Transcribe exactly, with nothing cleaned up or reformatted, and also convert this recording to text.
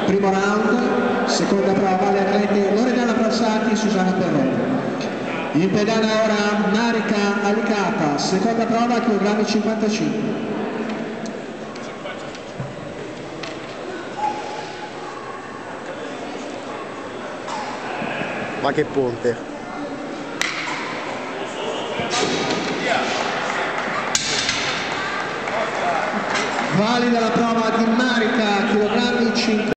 Primo round, seconda prova, le atlete Loredana Brassati e Susanna Perrone. In pedana ora Marica Alicata, seconda prova, chilogrammi cinquantacinque. Ma che ponte! Valida la prova di Marica, chilogrammi cinquanta.